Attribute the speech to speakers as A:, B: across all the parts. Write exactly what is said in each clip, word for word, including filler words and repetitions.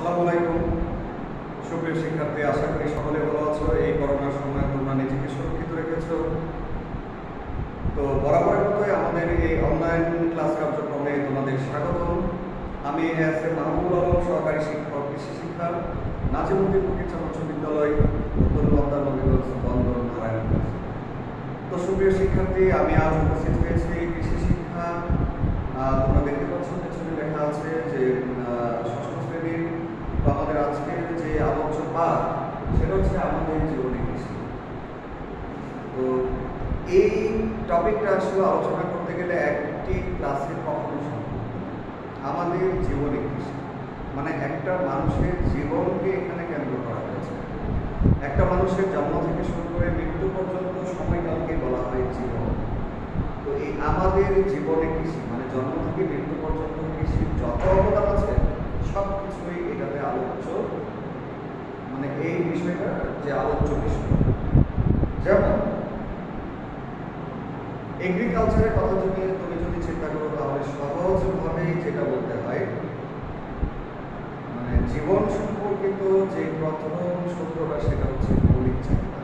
A: আসসালামু আলাইকুম সুপ্রিয় শিক্ষার্থী, আশা করি সকলে ভালো আছো। এই করোনার সময় তোমরা নিজেকে সুরক্ষিত রেখেছো। তো বরাবরের মতোই আমাদের এই অনলাইন ক্লাস কার্যক্রমে তোমাদের স্বাগতম। আমি এস এ মাহবুবুল আলম, সহকারী শিক্ষক কৃষি শিক্ষা, নাজিমুদ্দিন ফকির উচ্চ বিদ্যালয়, উত্তর লন্ডন নবীগঞ্জ, বন্দর, নারায়ণগঞ্জ। তো সুপ্রিয় শিক্ষার্থী, আমি আজ উপস্থিত হয়েছি কৃষি শিক্ষা। তোমরা দেখতে পাচ্ছ পেছনে লেখা আছে যে ষষ্ঠ শ্রেণীর আমাদের আজকের যে আলোচ্য পাঠ সেটা হচ্ছে আমাদের জীবনে কৃষি। তো এই টপিকটা আসলে আলোচনা করতে গেলে একটি ক্লাসে কখনো সম্ভব না। আমাদের জীবনে কৃষি মানে একটা মানুষের জীবনকে এখানে কেন্দ্র করা হয়েছে। একটা মানুষের জন্ম থেকে শুরু করে মৃত্যু পর্যন্ত সময়কালকে বলা হয় জীবন। তো এই আমাদের জীবনে কৃষি মানে জন্ম থেকে মৃত্যু পর্যন্ত কৃষির যত অবদান আছে সব কিছুই এটাতে আলোচ্য, মানে এই বিষয়টা যে আলোচ্য বিষয়। যেমন এগ্রিকালচারের কথা যদি তুমি যদি চিন্তা করো তাহলে সহজভাবে যেটা বলতে হয়, মানে জীবন সম্পর্কিত যে প্রথম সূত্রটা সেটা হচ্ছে মৌলিক চাহিদা।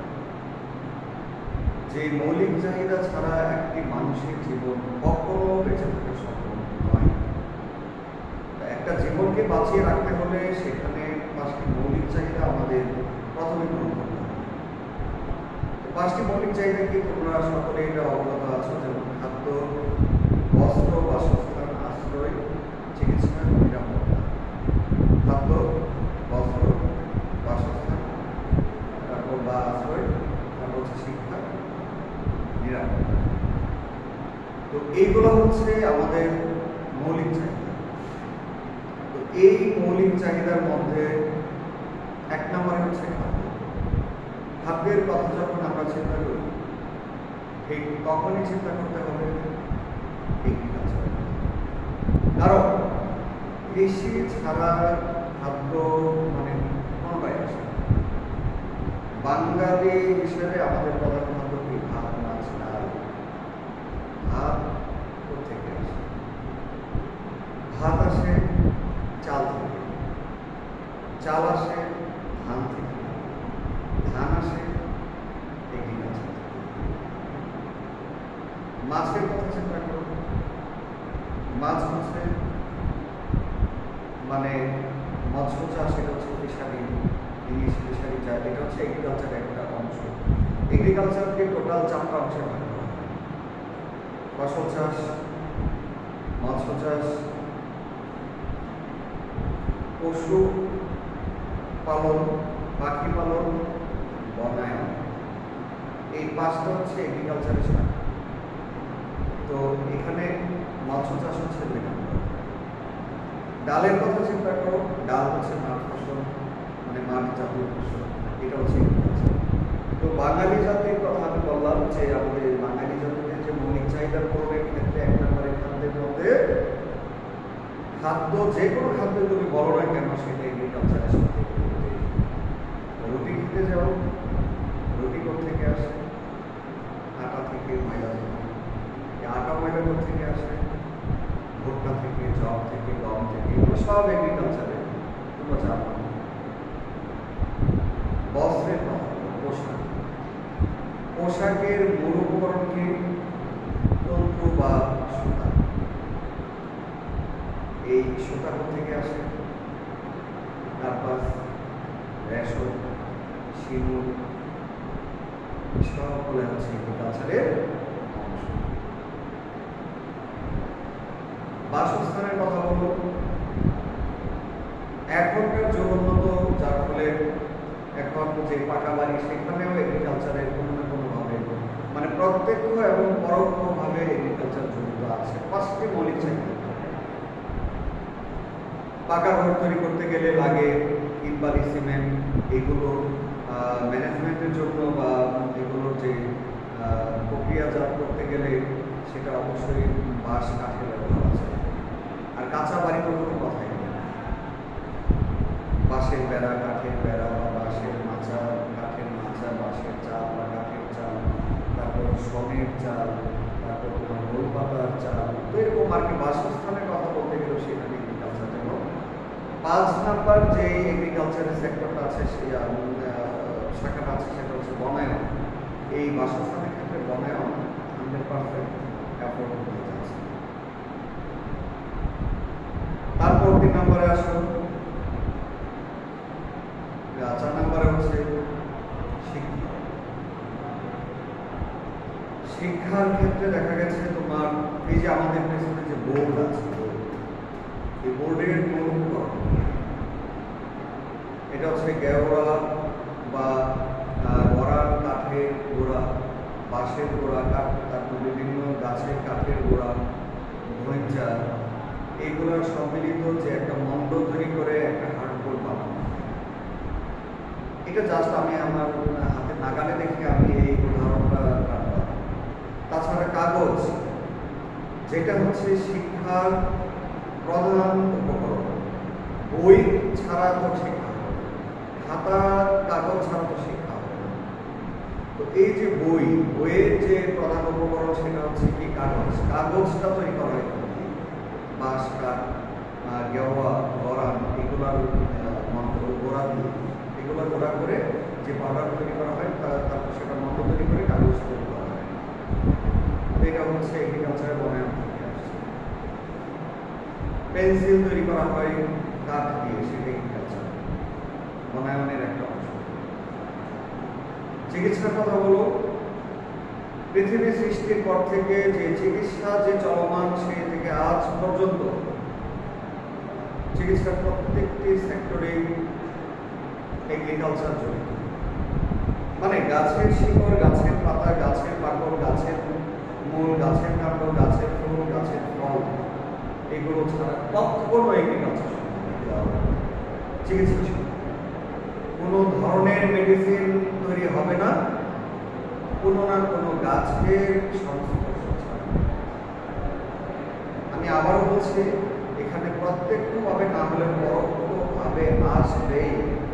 A: যে মৌলিক চাহিদা ছাড়া একটি মানুষের জীবন কখনো বেঁচে থাকা সম্ভব নয়। একটা জীবনকে বাঁচিয়ে রাখতে হলে সেখানে পাঁচটি মৌলিক চাহিদা আমাদের প্রথমে পূরণ করতে হবে। পাঁচটি মৌলিক চাহিদা কি তোমরা সকলে এটা অবগত আছো? যেমন খাদ্য, বস্ত্র, বাসস্থান, আশ্রয়, চিকিৎসা, নিরাপত্তা। খাদ্য, বস্ত্র, বাসস্থান, তারপর বা আশ্রয়, তারপর হচ্ছে শিক্ষা, নিরাপত্তা। তো এইগুলো হচ্ছে আমাদের মৌলিক চাহিদা। তো এই মৌলিক চাহিদার মধ্যে এক নম্বরে হচ্ছে খাদ্য। খাদ্যের কথা যখন আমরা চিন্তা করি ঠিক তখনই চিন্তা করতে হবে এগ্রিকালচার। কারণ কৃষি ছাড়া খাদ্য মানে কোনোটাই আসে না। বাঙালি হিসেবে আমাদের প্রধান খাদ্য কি? ভাত, মাছ, ডাল। ভাত কোথেকে আসে? ভাত আসে চাল থেকে, চাল আসে ধান থেকে, ধান আসে এগ্রিকালচার থেকে। মাছের কথা চিন্তা করো, মাছ হচ্ছে মানে মৎস্য চাষ, এটা হচ্ছে ফিশারি, ইংলিশ ফিশারি চাষ, এটা হচ্ছে এগ্রিকালচারের একটা অংশ। এগ্রিকালচারকে টোটাল চারটা অংশে ভাগ করা হয়: ফসল চাষ, মৎস্য চাষ, পশু পালন, পাখি পালন, বনায়ন। এই পাঁচটা হচ্ছে এগ্রিকালচারের শাখা। তো এখানে মৎস্য চাষ হচ্ছে দুই নম্বর। ডালের কথা চিন্তা করো, ডাল হচ্ছে মাঠ ফসল, মানে মাঠ জাতীয় ফসল, এটা হচ্ছে এগ্রিকালচার। তো বাঙালি জাতির কথা আমি বললাম যে আমাদের বাঙালি জাতিদের যে মৌলিক চাহিদা পূরণের ক্ষেত্রে এক নম্বরে খাদ্যের মধ্যে খাদ্য, যে কোনো খাদ্য তুমি বলো না কেন সেটা এগ্রিকালচারের সাথে। রুটি খেতে যাও, রুটি থেকে আসে আটা থেকে, ময়দা থেকে। আটা ময়দা থেকে আসে ভুট্টা থেকে, জব থেকে, গম থেকে, এগুলো সব এগ্রিকালচারে তোমরা জানো। বস্ত্রের কথা, পোশাক, পোশাকের মূল উপকরণ কি? তন্তু বা সুতা। এই সুতা থেকে আসে তারপর রেশম, শিমুল, সবগুলো হচ্ছে এগ্রিকালচারের অংশ। বাসস্থানের কথা বলবো, এখনকার যুগ উন্নত, যার ফলে এখন যে পাকা বাড়ি সেখানেও এগ্রিকালচারের কোনো না কোনোভাবে মানে প্রত্যক্ষ এবং পরোক্ষভাবে এগ্রিকালচার জড়িত আছে। পাঁচটি মৌলিক চাহিদা। পাকা ঘর তৈরি করতে গেলে লাগে ইট, বালি, সিমেন্ট। এগুলো ম্যানেজমেন্টের জন্য বা এগুলোর যে প্রক্রিয়াজাত করতে গেলে সেটা অবশ্যই বাঁশ, কাঠের ব্যবহার আছে। আর কাঁচা বাড়ি তো কোনো কথাই নেই। বাঁশের বেড়া, কাঠের বেড়া বা বাঁশের মাচা, কাঠের মাচা, বাঁশের চাল বা কাঠের চাল, তারপর শনের চাল, তারপর তোমার গোল পাতার চাল। তো এরকম আর কি বাসস্থানের কথা বলতে গেলেও সেখানে এগ্রিকালচার যেন পাঁচ নাম্বার যে এগ্রিকালচারের সেক্টরটা আছে, সেই শাখাটা আছে, সেটা হচ্ছে বনায়ন। এই বাসস্থানের ক্ষেত্রে বনায়ন হান্ড্রেড পার্সেন্ট অ্যাফোর্ড হয়ে যাচ্ছে। তারপর তিন নম্বরে আসো, চার নম্বরে হচ্ছে শিক্ষা। শিক্ষার ক্ষেত্রে দেখা গেছে তোমার এই যে আমাদের পেছনে যে বোর্ড আছে, এই বোর্ডের মূল এটা হচ্ছে গেওড়া বা গড়ার কাঠের গোড়া, বাঁশের গোড়া, কাঠ, তারপর বিভিন্ন গাছের কাঠের গোড়া, ধৈঞ্চা, এইগুলোর সম্মিলিত যে একটা মন্ডল তৈরি করে একটা হার্ডবোর্ড বানানো। এটা জাস্ট আমি আমার হাতে নাগালে দেখে আমি এই উদাহরণটা রাখলাম। তাছাড়া কাগজ, যেটা হচ্ছে শিক্ষার প্রধান উপকরণ। বই ছাড়া তো শিক্ষা হবে, খাতা কাগজ ছাড়া তো শিক্ষা হবে না। তো এই যে বই, বইয়ের যে প্রধান উপকরণ সেটা হচ্ছে কি কাগজ। কাগজটা তৈরি করা হয় বাঁশ, কাঠ, গেওয়া, গড়ান, এগুলার মন্ত্র গোড়া দিয়ে, এগুলো গোড়া করে যে পাউডার তৈরি করা হয় তারপর সেটা মন্ত্র তৈরি করে কাগজ তৈরি করা হয়। এটা হচ্ছে এগ্রিকালচারের বনায়ন থেকে আসছে। পেন্সিল তৈরি করা হয় কাঠ দিয়ে, সেটা এগ্রিকালচার বনায়নের একটা অংশ। চিকিৎসার কথা বলো, পৃথিবী সৃষ্টির পর থেকে যে চিকিৎসা যে চলমান, সে থেকে আজ পর্যন্ত চিকিৎসার প্রত্যেকটি সেক্টরে এগ্রিকালচার জড়িত। মানে গাছের শিকড়, গাছের পাতা, গাছের পাকড়, গাছের মূল, গাছের কাণ্ড, গাছের ফুল, গাছের ফল, এগুলো ছাড়া কখনো এগ্রিকালচার চিকিৎসা কোনো ধরনের মেডিসিন তৈরি হবে না কোনো না কোনো গাছের সংস্পর্শ ছাড়া। আমি আবারও বলছি, এখানে প্রত্যক্ষভাবে না হলে পরোক্ষভাবে আসবে।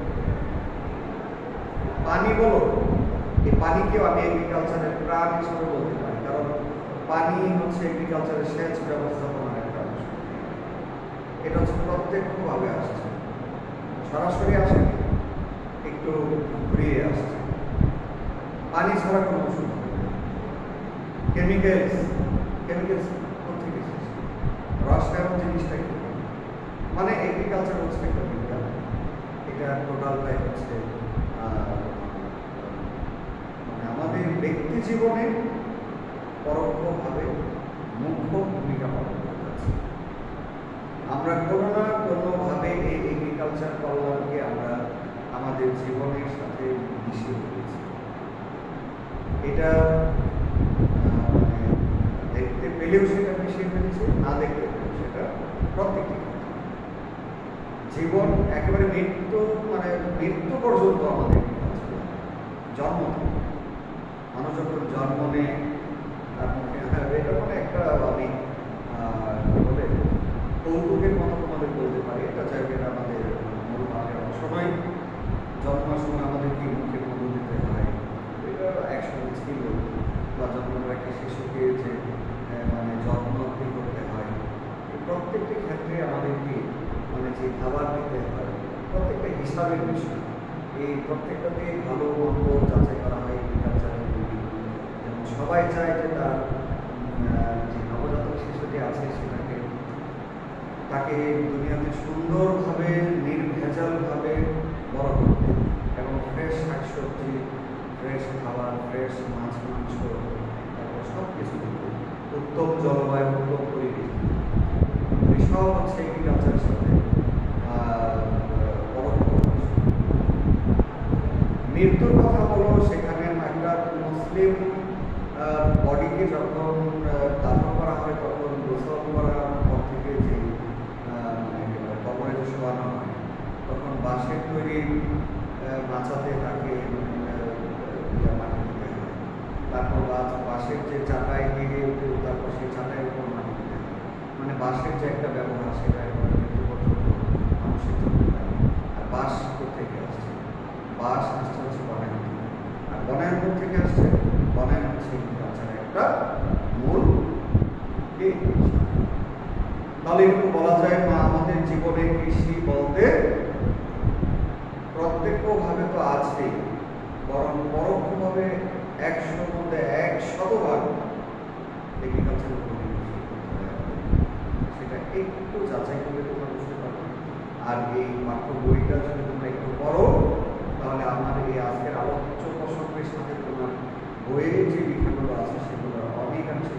A: পানি বলো, এই পানিকেও আমি এগ্রিকালচারের প্রাণ হিসেবে বলতে পারি, কারণ পানি হচ্ছে এগ্রিকালচারের সেচ ব্যবস্থাপনার একটা অংশ। এটা হচ্ছে প্রত্যক্ষভাবে আসছে, সরাসরি আসে, একটু ঘুরিয়ে আসছে। পানি ছাড়া কোনো ওষুধ হবে না। কেমিক্যালস, কেমিক্যালস কোথেকে এসেছে? রসায়ন জিনিসটা কি? মানে এগ্রিকালচার হচ্ছে একটা বিজ্ঞান। এটা টোটালটাই হচ্ছে মানে আমাদের ব্যক্তি জীবনে পরোক্ষভাবে মুখ্য ভূমিকা পালন করে যাচ্ছে। আমরা কোনো না কোনোভাবে এই এগ্রিকালচার কল্যাণকে আমরা আমাদের জীবনের সাথে মিশিয়ে ফেলেছি। এটা মানে দেখতে পেলেও সেটা মিশিয়ে ফেলেছে, না দেখতে পেলেও সেটা প্রত্যেকটি জীবন একেবারে মৃত্যু, মানে মৃত্যু পর্যন্ত আমাদের জন্ম থেকে মানুষ যখন জন্ম নেয়, এটা মানে একটা আমি কি বলে কৌতুকের মতো তোমাদের বলতে পারি, এটা চাইবে এটা আমাদের মূল মাঠের অংশ নয়। জন্মের সময় আমাদের কি মুখে মধু দিতে হয়, এটা একসঙ্গে ছিল, বা জন্মের একটা শিশুকে যে মানে যত্ন করতে হয়, প্রত্যেকটি ক্ষেত্রে আমাদের কি মানে যে খাবার দিতে হয়, প্রত্যেকটা হিসাবের বিষয়। এই প্রত্যেকটাতে ভালো মন্দ যাচাই করা হয় এগ্রিকালচারের। যেমন সবাই চায় যে তার যে নবজাতক শিশুটি আছে সেটাকে তাকে দুনিয়াতে সুন্দরভাবে নির্ভেজালভাবে বড় করতে, এবং ফ্রেশ শাকসবজি, ফ্রেশ খাবার, ফ্রেশ মাছ মাংস, তারপর সব কিছু উত্তম জলবায়ু, উত্তম পরিবেশ, এসব হচ্ছে এগ্রিকালচারের সাথে মৃত্যুর কথা বলো। সেখানে একটা মুসলিম বডিকে যখন দাফন করা হয় তখন গোসল করার পর থেকে যে কবরে যে শোয়ানো হয়, তখন বাঁশের তৈরি মাচাতে তাকে মাটি দিতে হয়। তারপর বাঁশের যে চাটাই দিয়ে উঠে, তারপর সেই চাটাইয়ের উপর মাটি দিতে হয়। মানে বাঁশের যে একটা ব্যবহার, সেটা একেবারে মৃত্যু পর্যন্ত মানুষের জন্য। আর বাঁশ কোথেকে আসছে? বাঁশ আসছে হচ্ছে বনায়ন থেকে। আর বনায়ন থেকে আসছে, বনায়ন হচ্ছে এগ্রিকালচারের একটা মূল। তাহলে একটু বলা যায়, আমাদের জীবনে কৃষি বলতে সম্পূর্ণভাবে একশোর মধ্যে এক শতভাগ এগ্রিকালচার উপর সেটা একটু যাচাই করে তোমরা বুঝতে পারবে। আর এই পাঠ্য বইটা যদি তোমরা একটু পড়ো তাহলে আমার এই আজকের আলোচ্য প্রসঙ্গের সাথে তোমার বইয়ের যে লেখাগুলো আছে সেগুলো অনেকাংশে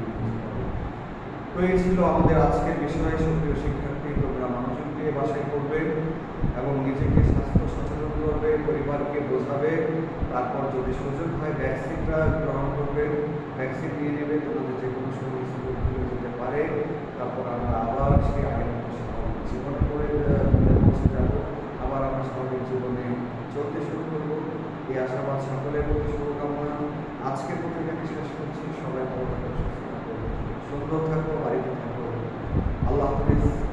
A: তো এই ছিল আমাদের আজকের বিষয়। সুপ্রিয় শিক্ষার্থী, তোমরা মনোযোগ দিয়ে বাসায় করবে এবং নিজেকে স্বাস্থ্য সচেতন করবে, পরিবারকে বোঝাবে, তারপর যদি সুযোগ হয় ভ্যাকসিনটা গ্রহণ করবে, ভ্যাকসিন নিয়ে নেবে, তোমাদের যে কোনো সমস্যা দূর হয়ে যেতে পারে। তারপর আমরা আবার সেই আগের মতো স্বাভাবিক জীবনে করে পৌঁছে যাব, আবার আমরা স্বাভাবিক জীবনে চলতে শুরু করবো। এই আশাবাদ সকলের প্রতি শুভকামনা। আজকের মতো এখানে শেষ করছি। সবাই ভালো থাকো, সুস্থ থাকো, সুন্দর থাকো, বাড়িতে থাকো। আল্লাহ হাফিজ।